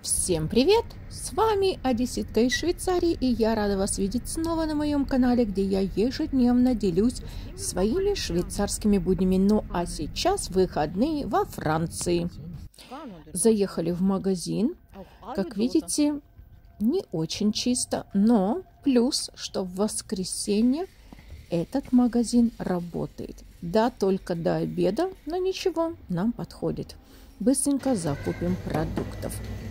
Всем привет! С вами Одесситка из Швейцарии, и я рада вас видеть снова на моем канале, где я ежедневно делюсь своими швейцарскими буднями. Ну а сейчас выходные во Франции. Заехали в магазин. Как видите, не очень чисто, но плюс, что в воскресенье этот магазин работает. Да, только до обеда, но ничего, нам подходит. Быстренько закупим продуктов.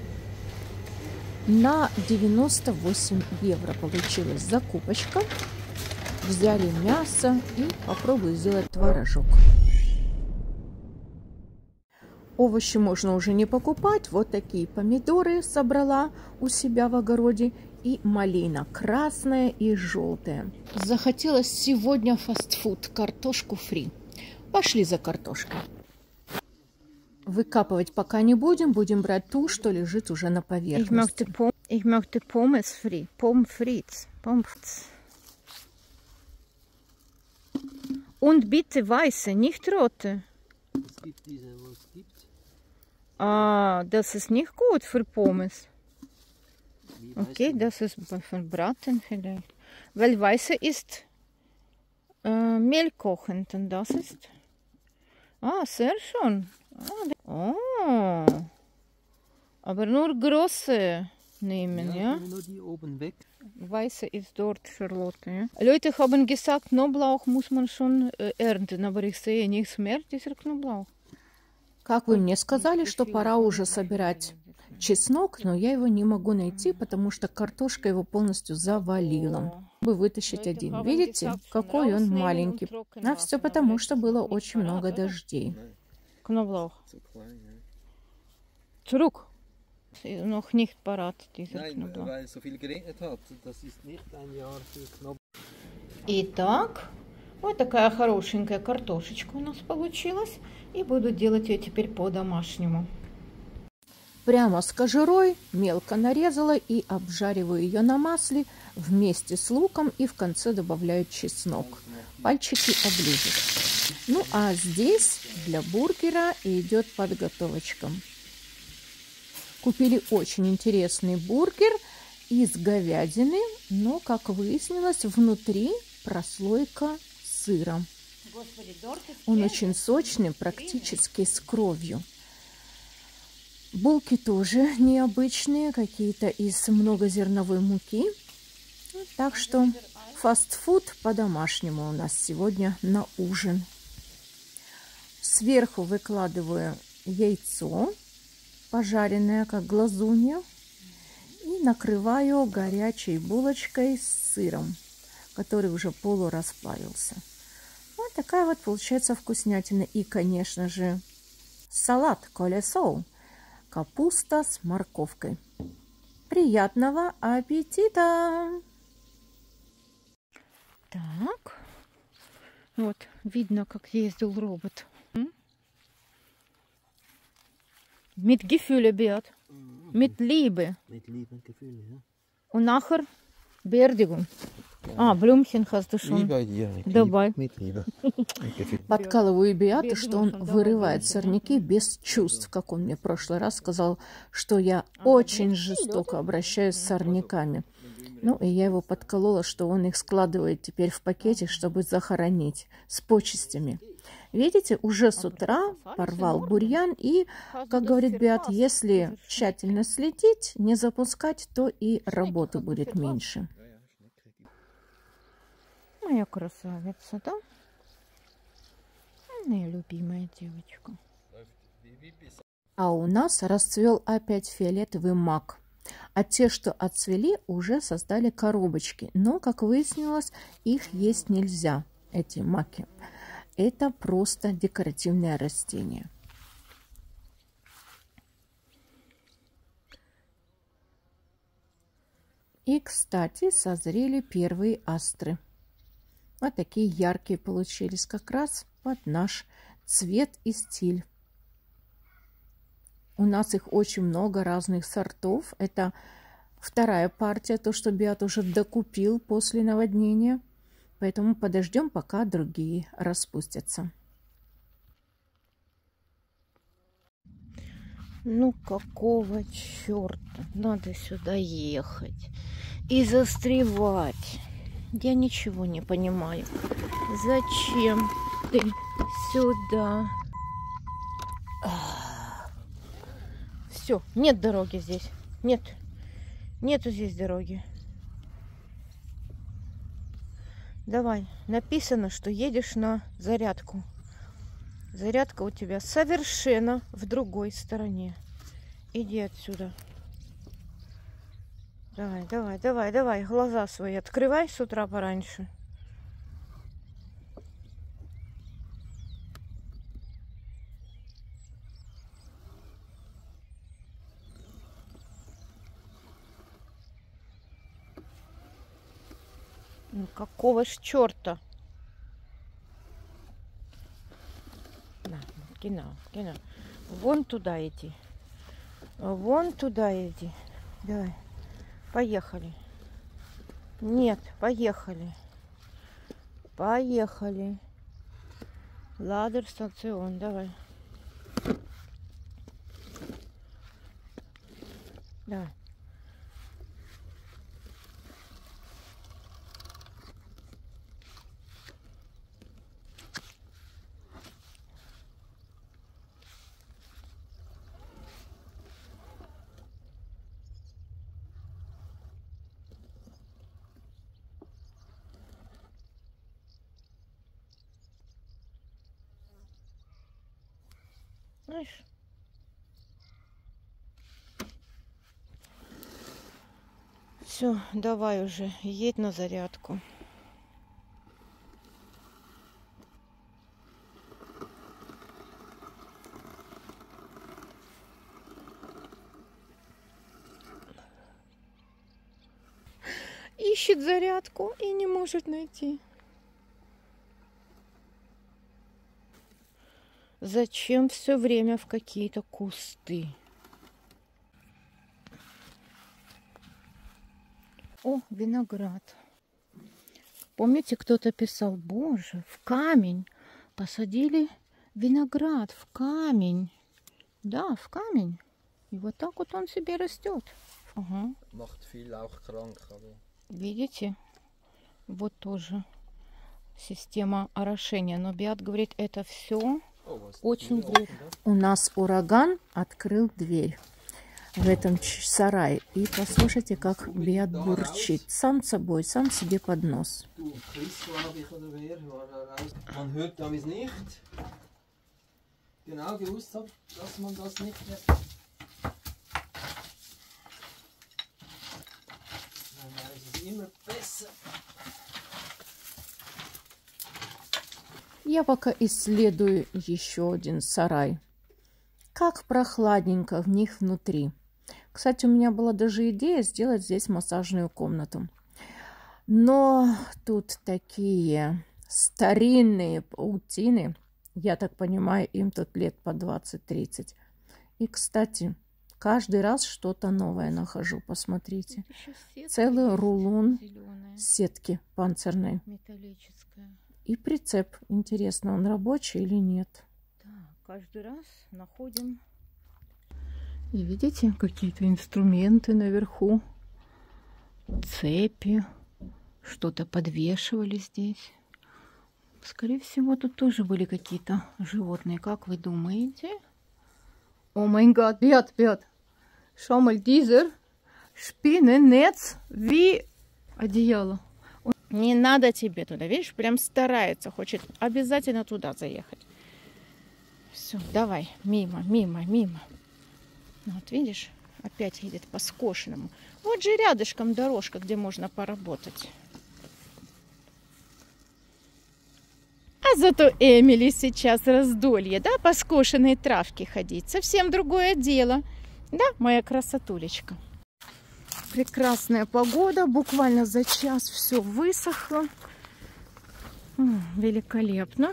На 98 евро получилась закупочка. Взяли мясо и попробую сделать творожок. Овощи можно уже не покупать. Вот такие помидоры собрала у себя в огороде. И малина красная и желтая. Захотелось сегодня фастфуд, картошку фри. Пошли за картошкой. Выкапывать пока не будем, будем брать ту, что лежит уже на поверхности. Ich möchte Pommes frit. Pommes frites. Und bitte weiße, nicht rote. Es gibt diese, wo es gibt. Ah, das ist nicht gut für Pommes. Okay, das ist für Braten vielleicht. Weil weiße ist Mehl kochend und das ist... Ah, sehr schön. Oh, aber nur große nehmen, ja? Nur die oben weg. Weiße ist dort, Charlotte, ja? Leute haben gesagt, Knoblauch muss man schon ernten, aber ich sehe nichts mehr, dieser Knoblauch. Как вы мне сказали, что пора уже собирать чеснок, но я его не могу найти, потому что картошка его полностью завалила. Чтобы вытащить один. Видите, какой он маленький. А все потому, что было очень много дождей. Knoblauch. Zurück. Noch nicht parat, dieser Nein, Knoblauch. weil es so viel geregnet hat. Das ist nicht ein Jahr für Knoblauch. Итак, вот такая хорошенькая картошечка у нас получилась. И буду делать ее теперь по-домашнему. Прямо с кожурой мелко нарезала и обжариваю ее на масле вместе с луком, и в конце добавляю чеснок. Пальчики оближут. Ну а здесь для бургера идет подготовочка. Купили очень интересный бургер из говядины, но, как выяснилось, внутри прослойка сыра. Он очень сочный, практически с кровью. Булки тоже необычные, какие-то из многозерновой муки. Так что фастфуд по-домашнему у нас сегодня на ужин. Сверху выкладываю яйцо, пожаренное как глазунья, и накрываю горячей булочкой с сыром, который уже полурасплавился. Вот такая вот получается вкуснятина. И, конечно же, салат колесо. Капуста с морковкой. Приятного аппетита! Так, вот видно, как ездил робот. Mit Gefühle, Beat. Mit Liebe. Mit Liebe und Gefühle, ja. Und nachher Beerdigung. А, Blümchen hast du schon. Dabei. Mit Liebe. Подкалываю Беата, что он вырывает сорняки без чувств, как он мне в прошлый раз сказал, что я очень жестоко обращаюсь с сорняками. Ну, и я его подколола, что он их складывает теперь в пакете, чтобы захоронить с почестями. Видите, уже с утра порвал бурьян, и, как говорит Беат, если тщательно следить, не запускать, то и работы будет меньше. Моя красавица, да? Моя любимая девочка. А у нас расцвел опять фиолетовый мак. А те, что отцвели, уже создали коробочки. Но, как выяснилось, их есть нельзя, эти маки. Это просто декоративное растение. И, кстати, созрели первые астры. Вот такие яркие получились, как раз под наш цвет и стиль. У нас их очень много разных сортов. Это вторая партия, то, что Беат уже докупил после наводнения. Поэтому подождем, пока другие распустятся. Ну какого черта? Надо сюда ехать и застревать. Я ничего не понимаю. Зачем ты сюда? Все, нет дороги здесь. Нет. Нету здесь дороги. Давай. Написано, что едешь на зарядку. Зарядка у тебя совершенно в другой стороне. Иди отсюда. Давай, давай, давай, давай. Глаза свои открывай с утра пораньше. Ну какого ж черта? На, genau. Вон туда иди. Вон туда иди. Давай. Поехали. Нет, поехали. Поехали. Ладерстацион, давай. Давай. Знаешь? Все, давай уже, едь на зарядку. Ищет зарядку и не может найти. Зачем все время в какие-то кусты? О, виноград. Помните, кто-то писал: боже, в камень посадили виноград, в камень. Да, в камень. И вот так вот он себе растет. Ага. Видите? Вот тоже система орошения. Но Беат говорит, это все очень вредно. У нас ураган открыл дверь в этом сарае. И послушайте, как Беат бурчит. Сам собой, сам себе под нос. Я пока исследую еще один сарай. Как прохладненько в них внутри. Кстати, у меня была даже идея сделать здесь массажную комнату. Но тут такие старинные паутины. Я так понимаю, им тут лет по 20-30. И, кстати, каждый раз что-то новое нахожу. Посмотрите. Целый рулон сетки панцирной. Металлическая. И прицеп. Интересно, он рабочий или нет? Да, каждый раз находим. И видите, какие-то инструменты наверху. Цепи. Что-то подвешивали здесь. Скорее всего, тут тоже были какие-то животные. Как вы думаете? О май гад, Beat. Schau mal, dieser Spinnennetz wie одеяло. Не надо тебе туда, видишь, прям старается, хочет обязательно туда заехать. Все, давай, мимо. Вот видишь, опять едет по скошенному. Вот же рядышком дорожка, где можно поработать. А зато Эмили сейчас раздолье, да, по скошенной травке ходить. Совсем другое дело. Да, моя красотулечка. Прекрасная погода. Буквально за час все высохло. Великолепно.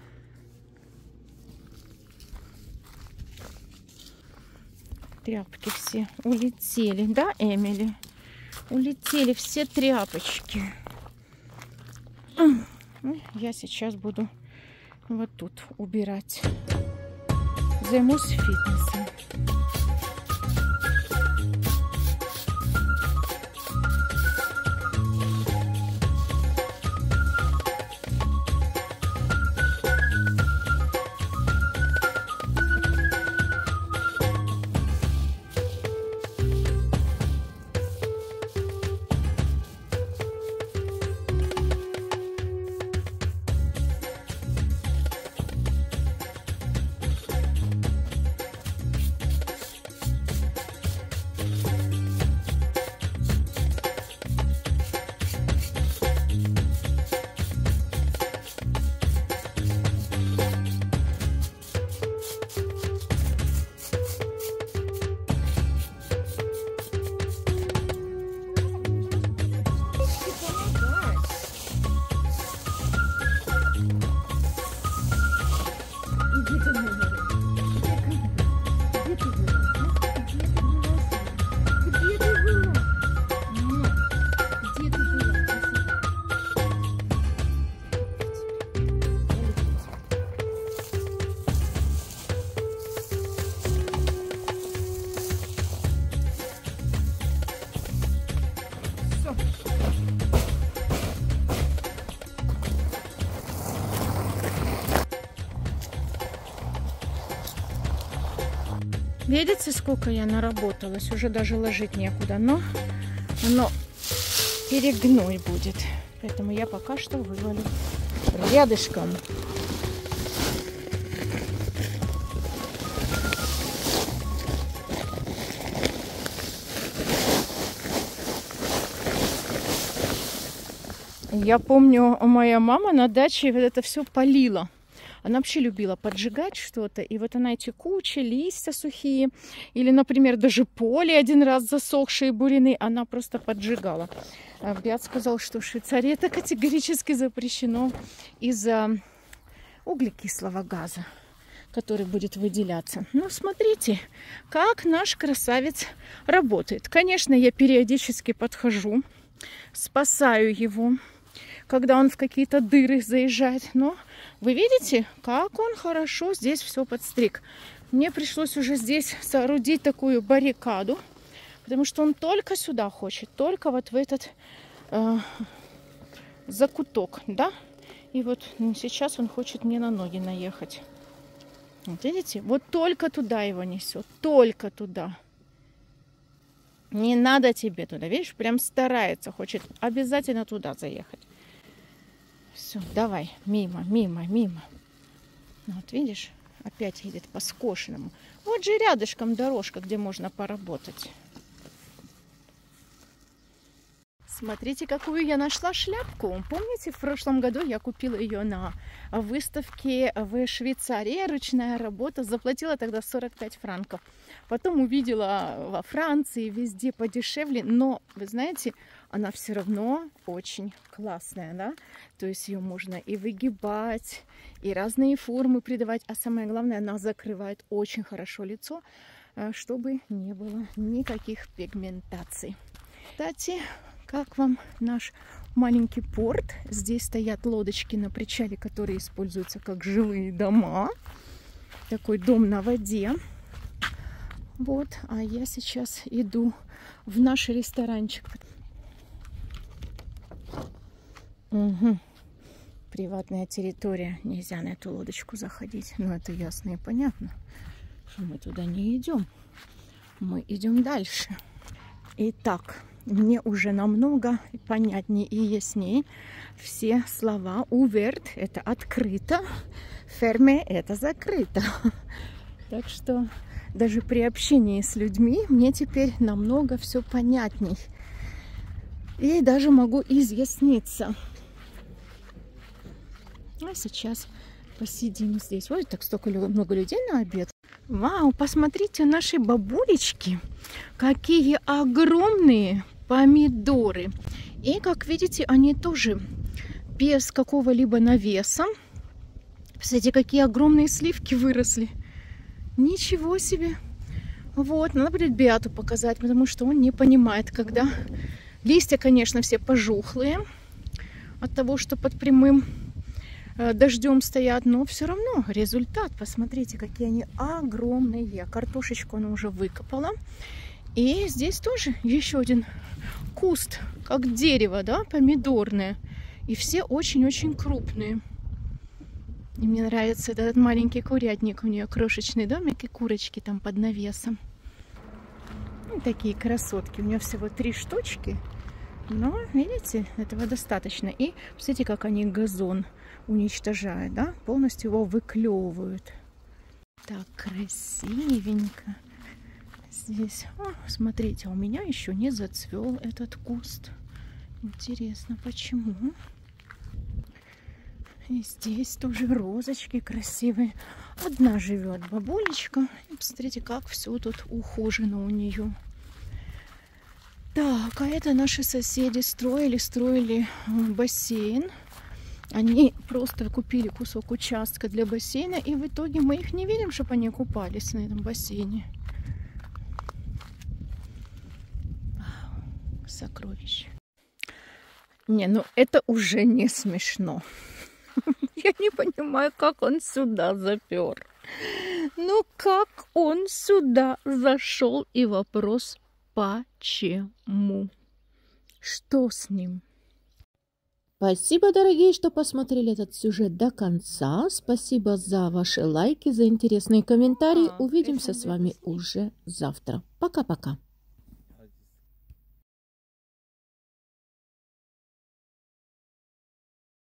Тряпки все улетели, да, Эмили? Улетели все тряпочки. Я сейчас буду вот тут убирать. Займусь фитнесом. Видите, сколько я наработалась? Уже даже ложить некуда, но оно перегнуть будет. Поэтому я пока что вывалю рядышком. Я помню, моя мама на даче вот это все полила. Она вообще любила поджигать что-то. И вот она эти кучи, листья сухие, или, например, даже поле один раз засохшие буряны, она просто поджигала. Бят сказал, что в Швейцарии это категорически запрещено из-за углекислого газа, который будет выделяться. Ну, смотрите, как наш красавец работает. Конечно, я периодически подхожу, спасаю его, когда он в какие-то дыры заезжает. Но вы видите, как он хорошо здесь все подстриг. Мне пришлось уже здесь соорудить такую баррикаду, потому что он только сюда хочет, только вот в этот закуток, да? И вот сейчас он хочет мне на ноги наехать. Вот видите, вот только туда его несет, только туда. Не надо тебе туда, видишь, прям старается, хочет обязательно туда заехать. Все, давай, мимо, мимо, мимо. Вот видишь, опять едет по скошенному. Вот же рядышком дорожка, где можно поработать. Смотрите, какую я нашла шляпку. Помните, в прошлом году я купила ее на выставке в Швейцарии. Ручная работа. Заплатила тогда 45 франков. Потом увидела во Франции, везде подешевле. Но, вы знаете, она все равно очень классная, да? То есть ее можно и выгибать, и разные формы придавать. А самое главное, она закрывает очень хорошо лицо, чтобы не было никаких пигментаций. Кстати, как вам наш маленький порт? Здесь стоят лодочки на причале, которые используются как жилые дома. Такой дом на воде. Вот, а я сейчас иду в наш ресторанчик. Угу. Приватная территория. Нельзя на эту лодочку заходить. Но это ясно и понятно, что мы туда не идем. Мы идем дальше. Итак, мне уже намного понятнее и яснее все слова. Оuvert – это открыто, fermé – это закрыто. Так что даже при общении с людьми мне теперь намного все понятней. И даже могу изъясниться. А сейчас посидим здесь. Ой, так столько много людей на обед. Вау, посмотрите, наши бабулечки, какие огромные помидоры. И, как видите, они тоже без какого-либо навеса. Посмотрите, какие огромные сливки выросли. Ничего себе. Вот, надо будет Беату показать, потому что он не понимает, когда... Листья, конечно, все пожухлые от того, что под прямым дождем стоят, но все равно результат. Посмотрите, какие они огромные. Картошечку она уже выкопала. И здесь тоже еще один куст, как дерево, да, помидорное. И все очень-очень крупные. И мне нравится этот маленький курятник. У нее крошечный домик и курочки там под навесом. И такие красотки. У нее всего 3 штучки. Но, видите, этого достаточно. И посмотрите, как они газон уничтожают, да? Полностью его выклевывают. Так красивенько. Здесь, смотрите, у меня еще не зацвел этот куст. Интересно, почему? И здесь тоже розочки красивые. Одна живет бабулечка. И посмотрите, как все тут ухожено у нее. Так, а это наши соседи строили бассейн. Они просто купили кусок участка для бассейна, и в итоге мы их не видим, чтобы они купались на этом бассейне. Сокровище. Не, ну это уже не смешно. Я не понимаю, как он сюда запер. Ну, как он сюда зашел? И вопрос, почему? Что с ним? Спасибо, дорогие, что посмотрели этот сюжет до конца. Спасибо за ваши лайки, за интересные комментарии. Увидимся с вами уже завтра. Пока-пока.